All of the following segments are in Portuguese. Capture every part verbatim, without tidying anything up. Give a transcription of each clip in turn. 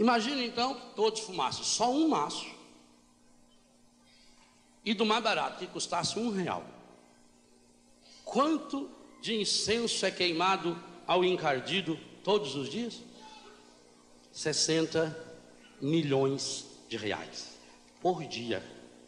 Imagina então que todos fumassem só um maço, e do mais barato, que custasse um real. Quanto de incenso é queimado ao encardido todos os dias? sessenta milhões de reais por dia.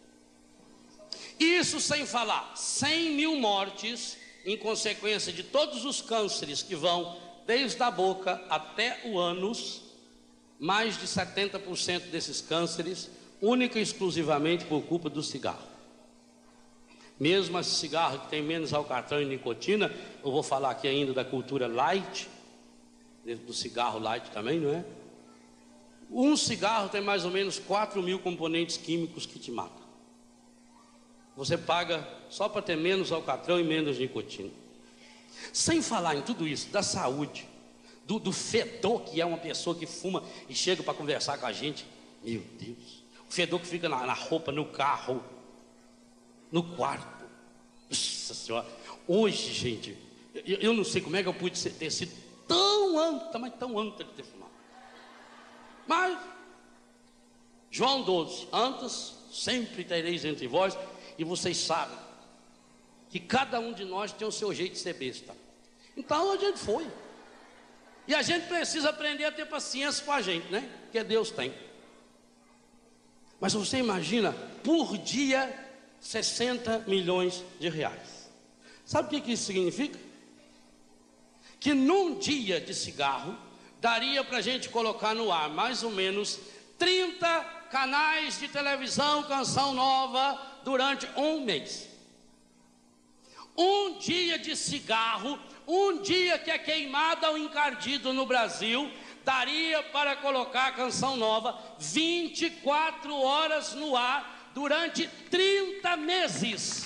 Isso sem falar cem mil mortes em consequência de todos os cânceres que vão desde a boca até o ânus. Mais de setenta por cento desses cânceres única e exclusivamente por culpa do cigarro. Mesmo esse cigarro que tem menos alcatrão e nicotina, eu vou falar aqui ainda da cultura light, do cigarro light também, não é? Um cigarro tem mais ou menos quatro mil componentes químicos que te matam. Você paga só para ter menos alcatrão e menos nicotina. Sem falar em tudo isso, da saúde, do, do fedor que é uma pessoa que fuma e chega para conversar com a gente. Meu Deus, o fedor que fica na, na roupa, no carro, no quarto. Nossa Senhora, hoje, gente, eu, eu não sei como é que eu pude ser, ter sido tão anta, mas tão anta de ter fumado. Mas João doze, antes sempre tereis entre vós, e vocês sabem que cada um de nós tem o seu jeito de ser besta. Então a gente foi, e a gente precisa aprender a ter paciência com a gente, né? Porque Deus tem. Mas você imagina, por dia, sessenta milhões de reais. Sabe o que, que isso significa? Que num dia de cigarro daria para a gente colocar no ar mais ou menos trinta canais de televisão, canção nova, durante um mês. Um dia de cigarro, um dia que é queimado ou encardido no Brasil, daria para colocar canção nova vinte e quatro horas no ar durante trinta meses.